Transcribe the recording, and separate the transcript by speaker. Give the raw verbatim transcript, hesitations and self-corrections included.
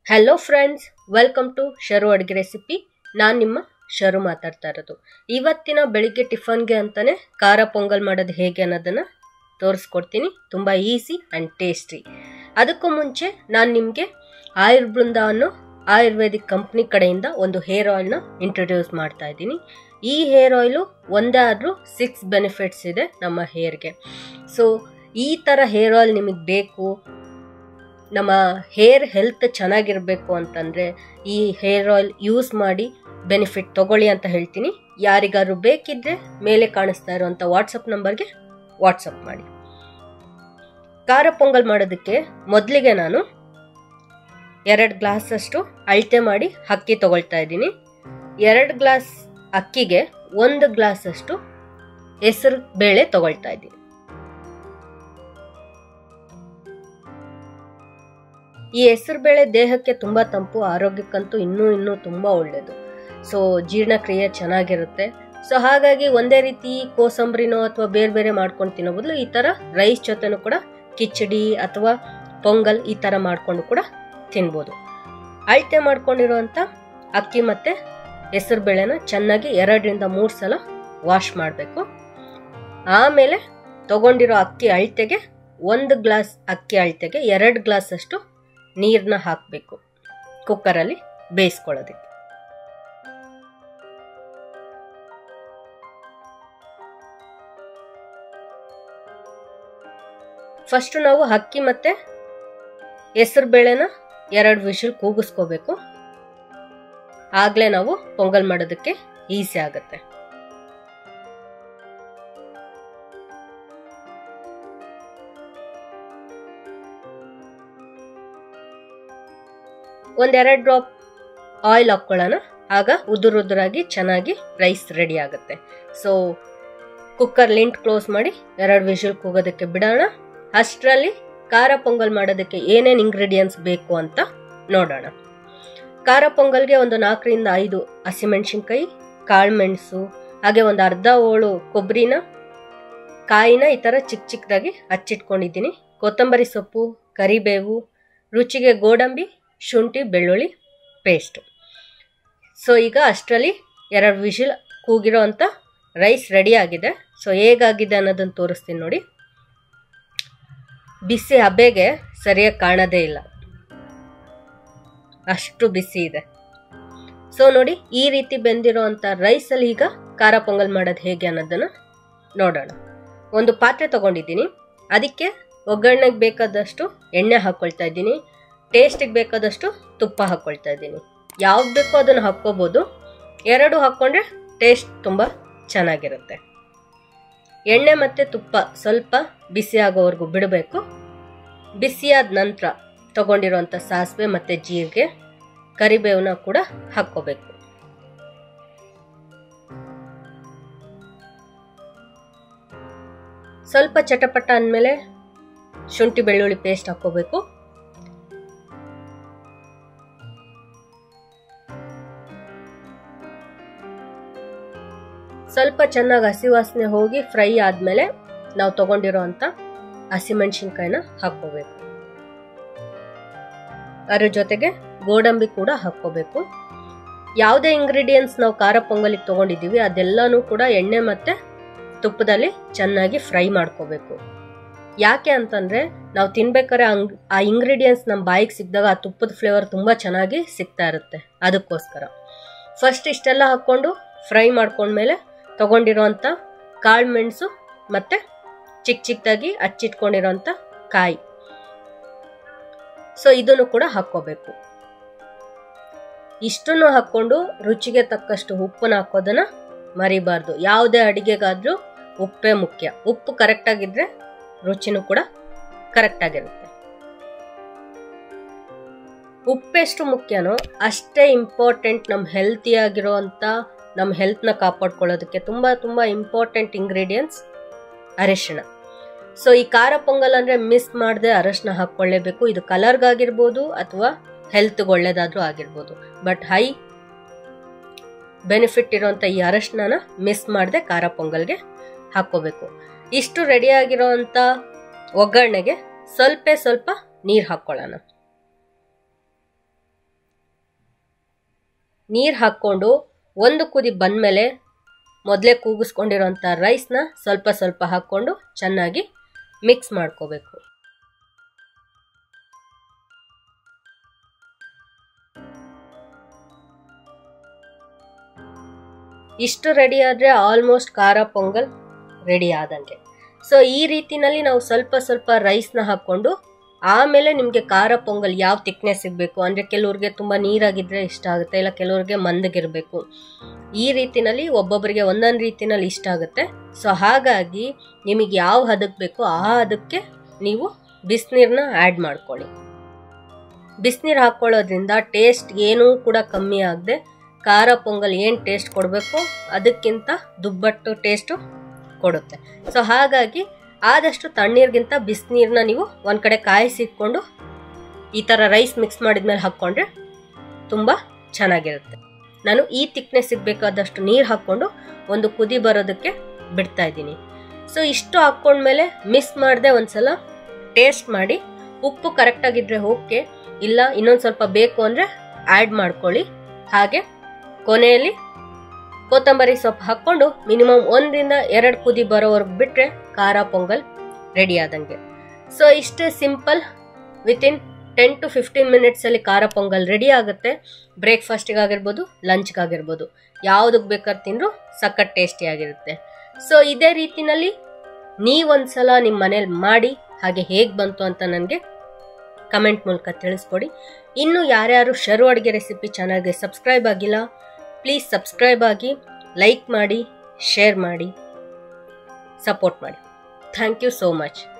Speaker 1: Hello friends, welcome to Sharu ಅಡುಗೆ recipe. ನಾನು ನಿಮ್ಮ ಶರು ಮಾತಾಡ್ತಾ ಇರೋದು. ಇವತ್ತಿನ ಬೆಳಿಗ್ಗೆ ಟಿಫನ್ಗೆ ಅಂತಾನೆ ಖಾರ ಪೊಂಗಲ್ ಮಾಡೋದು ಹೇಗೆ ಅನ್ನೋದನ್ನು ತೋರಿಸ್ಕೊಡ್ತೀನಿ. ತುಂಬ ಈಸಿ ಆ್ಯಂಡ್ ಟೇಸ್ಟಿ. ಅದಕ್ಕೂ ಮುಂಚೆ ನಾನು ನಿಮಗೆ ಆಯುರ್ಬೃಂದ ಅನ್ನೋ ಆಯುರ್ವೇದಿಕ್ ಕಂಪ್ನಿ ಕಡೆಯಿಂದ ಒಂದು ಹೇರ್ ಆಯಿಲ್ನ ಇಂಟ್ರೊಡ್ಯೂಸ್ ಮಾಡ್ತಾ ಇದ್ದೀನಿ. ಈ ಹೇರ್ ಆಯಿಲು ಒಂದೇ ಆದರೂ ಸಿಕ್ಸ್ ಬೆನಿಫಿಟ್ಸ್ ಇದೆ ನಮ್ಮ ಹೇರ್ಗೆ. ಸೊ ಈ ಥರ ಹೇರ್ ಆಯಿಲ್ ನಿಮಗೆ ಬೇಕು, ನಮ್ಮ ಹೇರ್ ಹೆಲ್ತ್ ಚೆನ್ನಾಗಿರಬೇಕು ಅಂತಂದರೆ ಈ ಹೇರ್ ಆಯಿಲ್ ಯೂಸ್ ಮಾಡಿ ಬೆನಿಫಿಟ್ ತಗೊಳ್ಳಿ ಅಂತ ಹೇಳ್ತೀನಿ. ಯಾರಿಗಾದ್ರು ಬೇಕಿದ್ದರೆ ಮೇಲೆ ಕಾಣಿಸ್ತಾ ಇರುವಂಥ ವಾಟ್ಸಪ್ ನಂಬರ್ಗೆ ವಾಟ್ಸಪ್ ಮಾಡಿ. ಖಾರ ಪೊಂಗಲ್ ಮಾಡೋದಕ್ಕೆ ಮೊದಲಿಗೆ ನಾನು ಎರಡು ಗ್ಲಾಸಷ್ಟು ಅಳತೆ ಮಾಡಿ ಅಕ್ಕಿ ತಗೊಳ್ತಾ ಇದ್ದೀನಿ. ಎರಡು ಗ್ಲಾಸ್ ಅಕ್ಕಿಗೆ ಒಂದು ಗ್ಲಾಸಷ್ಟು ಹೆಸರು ಬೇಳೆ ತಗೊಳ್ತಾ ಇದ್ದೀನಿ. ಈ ಹೆಸರು ಬೇಳೆ ದೇಹಕ್ಕೆ ತುಂಬ ತಂಪು, ಆರೋಗ್ಯಕ್ಕಂತೂ ಇನ್ನೂ ಇನ್ನೂ ತುಂಬ ಒಳ್ಳೆಯದು. ಸೊ ಜೀರ್ಣಕ್ರಿಯೆ ಚೆನ್ನಾಗಿರುತ್ತೆ. ಸೊ ಹಾಗಾಗಿ ಒಂದೇ ರೀತಿ ಕೋಸಂಬರಿನೋ ಅಥವಾ ಬೇರೆ ಬೇರೆ ಮಾಡ್ಕೊಂಡು ತಿನ್ನೋ ಬದಲು ಈ ಥರ ರೈಸ್ ಜೊತೆನೂ ಕೂಡ ಕಿಚಡಿ ಅಥವಾ ಪೊಂಗಲ್ ಈ ಥರ ಮಾಡಿಕೊಂಡು ಕೂಡ ತಿನ್ಬೋದು. ಅಳತೆ ಮಾಡ್ಕೊಂಡಿರೋವಂಥ ಅಕ್ಕಿ ಮತ್ತು ಹೆಸರು ಬೇಳೆನ ಚೆನ್ನಾಗಿ ಎರಡರಿಂದ ಮೂರು ಸಲ ವಾಶ್ ಮಾಡಬೇಕು. ಆಮೇಲೆ ತಗೊಂಡಿರೋ ಅಕ್ಕಿ ಅಳತೆಗೆ ಒಂದು ಗ್ಲಾಸ್ ಅಕ್ಕಿ ಅಳತೆಗೆ ಎರಡು ಗ್ಲಾಸ್ ಅಷ್ಟು ನೀರನ್ನ ಹಾಕಬೇಕು ಕುಕ್ಕರಲ್ಲಿ ಬೇಯಿಸ್ಕೊಳ್ಳೋದಕ್ಕೆ. ಫಸ್ಟು ನಾವು ಅಕ್ಕಿ ಮತ್ತು ಹೆಸರು ಬೇಳೆನ ಎರಡು ವಿಷಲ್ ಕೂಗಿಸ್ಕೋಬೇಕು. ಆಗಲೇ ನಾವು ಪೊಂಗಲ್ ಮಾಡೋದಕ್ಕೆ ಈಸಿ ಆಗುತ್ತೆ. ಒಂದೆರಡು ಡ್ರಾಪ್ ಆಯಿಲ್ ಹಾಕ್ಕೊಳ್ಳೋಣ. ಆಗ ಉದುರು ಉದುರಾಗಿ ಚೆನ್ನಾಗಿ ರೈಸ್ ರೆಡಿ ಆಗುತ್ತೆ. ಸೊ ಕುಕ್ಕರ್ ಲಿಂಟ್ ಕ್ಲೋಸ್ ಮಾಡಿ ಎರಡು ವಿಷಲ್ ಕೂಗೋದಕ್ಕೆ ಬಿಡೋಣ. ಅಷ್ಟರಲ್ಲಿ ಖಾರ ಪೊಂಗಲ್ ಮಾಡೋದಕ್ಕೆ ಏನೇನು ಇಂಗ್ರೀಡಿಯೆಂಟ್ಸ್ ಬೇಕು ಅಂತ ನೋಡೋಣ. ಖಾರ ಪೊಂಗಲ್ಗೆ ಒಂದು ನಾಲ್ಕರಿಂದ ಐದು ಹಸಿಮೆಣಸಿನ್ಕಾಯಿ, ಕಾಳುಮೆಣಸು, ಹಾಗೆ ಒಂದು ಅರ್ಧ ಹೋಳು ಕೊಬ್ಬರಿನ ಕಾಯಿನ ಈ ಥರ ಚಿಕ್ಕ ಚಿಕ್ಕದಾಗಿ ಹಚ್ಚಿಟ್ಕೊಂಡಿದ್ದೀನಿ. ಕೊತ್ತಂಬರಿ ಸೊಪ್ಪು, ಕರಿಬೇವು, ರುಚಿಗೆ ಗೋಡಂಬಿ, ಶುಂಠಿ ಬೆಳ್ಳುಳ್ಳಿ ಪೇಸ್ಟು. ಸೊ ಈಗ ಅಷ್ಟರಲ್ಲಿ ಎರಡು ವಿಷಲ್ ಕೂಗಿರೋ ಅಂಥ ರೈಸ್ ರೆಡಿ ಆಗಿದೆ. ಸೊ ಹೇಗಾಗಿದೆ ಅನ್ನೋದನ್ನು ತೋರಿಸ್ತೀನಿ ನೋಡಿ. ಬಿಸಿ ಹಬೆಗೆ ಸರಿಯಾಗಿ ಕಾಣೋದೇ ಇಲ್ಲ, ಅಷ್ಟು ಬಿಸಿ ಇದೆ. ಸೊ ನೋಡಿ, ಈ ರೀತಿ ಬೆಂದಿರೋ ಅಂಥ ರೈಸಲ್ಲಿ ಈಗ ಖಾರ ಪೊಂಗಲ್ ಮಾಡೋದು ಹೇಗೆ ಅನ್ನೋದನ್ನು ನೋಡೋಣ. ಒಂದು ಪಾತ್ರೆ ತೊಗೊಂಡಿದ್ದೀನಿ. ಅದಕ್ಕೆ ಒಗ್ಗರಣೆಗೆ ಬೇಕಾದಷ್ಟು ಎಣ್ಣೆ ಹಾಕ್ಕೊಳ್ತಾ ಇದ್ದೀನಿ. ಟೇಸ್ಟಿಗೆ ಬೇಕಾದಷ್ಟು ತುಪ್ಪ ಹಾಕ್ಕೊಳ್ತಾ ಇದ್ದೀನಿ. ಯಾವ್ದು ಬೇಕೋ ಅದನ್ನು ಹಾಕ್ಕೋಬೋದು. ಎರಡು ಹಾಕ್ಕೊಂಡ್ರೆ ಟೇಸ್ಟ್ ತುಂಬ ಚೆನ್ನಾಗಿರುತ್ತೆ. ಎಣ್ಣೆ ಮತ್ತು ತುಪ್ಪ ಸ್ವಲ್ಪ ಬಿಸಿ ಆಗೋವರೆಗೂ ಬಿಡಬೇಕು. ಬಿಸಿಯಾದ ನಂತರ ತಗೊಂಡಿರೋಂಥ ಸಾಸಿವೆ ಮತ್ತು ಜೀರಿಗೆ, ಕರಿಬೇವನ್ನ ಕೂಡ ಹಾಕ್ಕೋಬೇಕು. ಸ್ವಲ್ಪ ಚಟಪಟ ಅಂದಮೇಲೆ ಶುಂಠಿ ಬೆಳ್ಳುಳ್ಳಿ ಪೇಸ್ಟ್ ಹಾಕ್ಕೋಬೇಕು. ಸ್ವಲ್ಪ ಚೆನ್ನಾಗಿ ಹಸಿ ವಾಸನೆ ಹೋಗಿ ಫ್ರೈ ಆದಮೇಲೆ ನಾವು ತಗೊಂಡಿರೋ ಅಂಥ ಹಸಿಮೆಣಸಿನ್ಕಾಯಿನ ಹಾಕ್ಕೋಬೇಕು. ಅದ್ರ ಜೊತೆಗೆ ಗೋಡಂಬಿ ಕೂಡ ಹಾಕ್ಕೋಬೇಕು. ಯಾವುದೇ ಇಂಗ್ರೀಡಿಯೆಂಟ್ಸ್ ನಾವು ಖಾರ ಪೊಂಗಲಿಗೆ ತೊಗೊಂಡಿದ್ದೀವಿ ಅದೆಲ್ಲನೂ ಕೂಡ ಎಣ್ಣೆ ಮತ್ತು ತುಪ್ಪದಲ್ಲಿ ಚೆನ್ನಾಗಿ ಫ್ರೈ ಮಾಡ್ಕೋಬೇಕು. ಯಾಕೆ ಅಂತಂದರೆ ನಾವು ತಿನ್ಬೇಕಾದ್ರೆ ಅಂಗ್ ಆ ಇಂಗ್ರೀಡಿಯೆಂಟ್ಸ್ ನಮ್ಮ ಬಾಯಿಗೆ ಸಿಕ್ಕಿದಾಗ ಆ ತುಪ್ಪದ ಫ್ಲೇವರ್ ತುಂಬ ಚೆನ್ನಾಗಿ ಸಿಗ್ತಾ ಇರುತ್ತೆ. ಅದಕ್ಕೋಸ್ಕರ ಫಸ್ಟ್ ಇಷ್ಟೆಲ್ಲ ಹಾಕ್ಕೊಂಡು ಫ್ರೈ ಮಾಡ್ಕೊಂಡ್ಮೇಲೆ ತಗೊಂಡಿರೋಂಥ ಕಾಳು ಮೆಣಸು ಮತ್ತು ಚಿಕ್ಕ ಚಿಕ್ಕದಾಗಿ ಹಚ್ಚಿಟ್ಕೊಂಡಿರೋಂಥ ಕಾಯಿ, ಸೊ ಇದನ್ನು ಕೂಡ ಹಾಕ್ಕೋಬೇಕು. ಇಷ್ಟನ್ನು ಹಾಕ್ಕೊಂಡು ರುಚಿಗೆ ತಕ್ಕಷ್ಟು ಉಪ್ಪನ್ನ ಹಾಕೋದನ್ನ ಮರಿಬಾರ್ದು. ಯಾವುದೇ ಅಡಿಗೆಗಾದ್ರೂ ಉಪ್ಪೇ ಮುಖ್ಯ. ಉಪ್ಪು ಕರೆಕ್ಟಾಗಿದ್ರೆ ರುಚಿನೂ ಕೂಡ ಕರೆಕ್ಟಾಗಿರುತ್ತೆ. ಉಪ್ಪೆಷ್ಟು ಮುಖ್ಯನೋ ಅಷ್ಟೇ ಇಂಪಾರ್ಟೆಂಟ್ ನಮ್ಮ ಹೆಲ್ತಿಯಾಗಿರೋ ಅಂಥ ನಮ್ಮ ಹೆಲ್ತ್ನ ಕಾಪಾಡ್ಕೊಳ್ಳೋದಕ್ಕೆ ತುಂಬ ತುಂಬ ಇಂಪಾರ್ಟೆಂಟ್ ಇಂಗ್ರೀಡಿಯೆಂಟ್ಸ್ ಅರಿಶಿಣ. ಸೊ ಈ ಖಾರ ಪೊಂಗಲ್ ಅಂದರೆ ಮಿಸ್ ಮಾಡದೆ ಅರಶಿನ ಹಾಕ್ಕೊಳ್ಳೇಬೇಕು. ಇದು ಕಲರ್ಗಾಗಿರ್ಬೋದು ಅಥವಾ ಹೆಲ್ತ್ಗೆ ಒಳ್ಳೇದಾದರೂ ಆಗಿರ್ಬೋದು. ಬಟ್ ಹೈ ಬೆನಿಫಿಟ್ ಇರೋಂಥ ಈ ಅರಶಿನ ಮಿಸ್ ಮಾಡದೆ ಖಾರ ಪೊಂಗಲ್ಗೆ ಹಾಕ್ಕೋಬೇಕು. ಇಷ್ಟು ರೆಡಿಯಾಗಿರೋ ಅಂಥ ಒಗ್ಗರಣೆಗೆ ಸ್ವಲ್ಪ ಸ್ವಲ್ಪ ನೀರು ಹಾಕ್ಕೊಳ್ಳೋಣ. ನೀರು ಹಾಕ್ಕೊಂಡು ಒಂದು ಕುದಿ ಬಂದಮೇಲೆ ಮೊದಲೇ ಕೂಗಿಸ್ಕೊಂಡಿರೋಂಥ ರೈಸ್ನ ಸ್ವಲ್ಪ ಸ್ವಲ್ಪ ಹಾಕ್ಕೊಂಡು ಚೆನ್ನಾಗಿ ಮಿಕ್ಸ್ ಮಾಡ್ಕೋಬೇಕು. ಇಷ್ಟು ರೆಡಿ ಆದರೆ ಆಲ್ಮೋಸ್ಟ್ ಖಾರ ಪೊಂಗಲ್ ರೆಡಿ ಆದಂಗೆ. ಸೊ ಈ ರೀತಿನಲ್ಲಿ ನಾವು ಸ್ವಲ್ಪ ಸ್ವಲ್ಪ ರೈಸ್ನ ಹಾಕ್ಕೊಂಡು ಆಮೇಲೆ ನಿಮಗೆ ಖಾರ ಪೊಂಗಲ್ ಯಾವ ತಿಕ್ನೆಸ್ ಸಿಗಬೇಕು, ಅಂದರೆ ಕೆಲವ್ರಿಗೆ ತುಂಬ ನೀರಾಗಿದ್ದರೆ ಇಷ್ಟ ಆಗುತ್ತೆ, ಇಲ್ಲ ಕೆಲವ್ರಿಗೆ ಮಂದಗಿರಬೇಕು. ಈ ರೀತಿನಲ್ಲಿ ಒಬ್ಬೊಬ್ಬರಿಗೆ ಒಂದೊಂದು ರೀತಿನಲ್ಲಿ ಇಷ್ಟ ಆಗುತ್ತೆ. ಸೊ ಹಾಗಾಗಿ ನಿಮಗೆ ಯಾವ ಹದಕ್ಕೆ ಬೇಕೋ ಆ ಹದಕ್ಕೆ ನೀವು ಬಿಸಿನೀರನ್ನ ಆ್ಯಡ್ ಮಾಡ್ಕೊಳ್ಳಿ. ಬಿಸಿನೀರು ಹಾಕ್ಕೊಳ್ಳೋದ್ರಿಂದ ಟೇಸ್ಟ್ ಏನೂ ಕೂಡ ಕಮ್ಮಿ ಆಗದೆ ಖಾರ ಪೊಂಗಲ್ ಏನು ಟೇಸ್ಟ್ ಕೊಡಬೇಕು ಅದಕ್ಕಿಂತ ದುಪ್ಪಟ್ಟು ಟೇಸ್ಟು ಕೊಡುತ್ತೆ. ಸೊ ಹಾಗಾಗಿ ಆದಷ್ಟು ತಣ್ಣೀರಿಗಿಂತ ಬಿಸಿನೀರನ್ನ ನೀವು ಒಂದು ಕಡೆ ಕಾಯಿಸಿಟ್ಕೊಂಡು ಈ ಥರ ರೈಸ್ ಮಿಕ್ಸ್ ಮಾಡಿದ್ಮೇಲೆ ಹಾಕ್ಕೊಂಡ್ರೆ ತುಂಬ ಚೆನ್ನಾಗಿರುತ್ತೆ. ನಾನು ಈ ತಿಕ್ನೆಸ್ ಸಿಗಬೇಕಾದಷ್ಟು ನೀರು ಹಾಕ್ಕೊಂಡು ಒಂದು ಕುದಿ ಬರೋದಕ್ಕೆ ಬಿಡ್ತಾ ಇದ್ದೀನಿ. ಸೊ ಇಷ್ಟು ಹಾಕ್ಕೊಂಡ್ಮೇಲೆ ಮಿಸ್ ಮಾಡದೆ ಒಂದು ಸಲ ಟೇಸ್ಟ್ ಮಾಡಿ, ಉಪ್ಪು ಕರೆಕ್ಟಾಗಿದ್ದರೆ ಓಕೆ, ಇಲ್ಲ ಇನ್ನೊಂದು ಸ್ವಲ್ಪ ಬೇಕು ಅಂದರೆ ಆ್ಯಡ್ ಮಾಡ್ಕೊಳ್ಳಿ. ಹಾಗೆ ಕೊನೆಯಲ್ಲಿ ಕೊತ್ತಂಬರಿ ಸೊಪ್ಪು ಹಾಕ್ಕೊಂಡು ಮಿನಿಮಮ್ ಒಂದರಿಂದ ಎರಡು ಕುದಿ ಬರೋವರೆಗೆ ಬಿಟ್ಟರೆ ಖಾರ ಪೊಂಗಲ್ ರೆಡಿ ಆದಂಗೆ. ಸೊ ಇಷ್ಟೇ simple, within ten to fifteen ಮಿನಿಟ್ಸಲ್ಲಿ ಖಾರ ಪೊಂಗಲ್ ರೆಡಿ ಆಗುತ್ತೆ. ಬ್ರೇಕ್ಫಾಸ್ಟಿಗಾಗಿರ್ಬೋದು, ಲಂಚ್ಗಾಗಿರ್ಬೋದು, ಯಾವುದಕ್ಕೆ ಬೇಕಾದ್ರೆ ತಿಂದರೂ ಸಖತ್ ಟೇಸ್ಟಿಯಾಗಿರುತ್ತೆ. ಸೊ ಇದೇ ರೀತಿನಲ್ಲಿ ನೀವೊಂದ್ಸಲ ನಿಮ್ಮ ಮನೇಲಿ ಮಾಡಿ ಹಾಗೆ ಹೇಗೆ ಬಂತು ಅಂತ ನನಗೆ ಕಮೆಂಟ್ ಮೂಲಕ ತಿಳಿಸ್ಕೊಡಿ. ಇನ್ನು ಯಾರ್ಯಾರು ಶರು ಅಡುಗೆ ರೆಸಿಪಿ ಚಾನಲ್ಗೆ ಸಬ್ಸ್ಕ್ರೈಬ್ ಆಗಿಲ್ಲ, ಪ್ಲೀಸ್ ಸಬ್ಸ್ಕ್ರೈಬ್ ಆಗಿ, ಲೈಕ್ ಮಾಡಿ, ಶೇರ್ ಮಾಡಿ, ಸಪೋರ್ಟ್ ಮಾಡಿ. Thank you so much.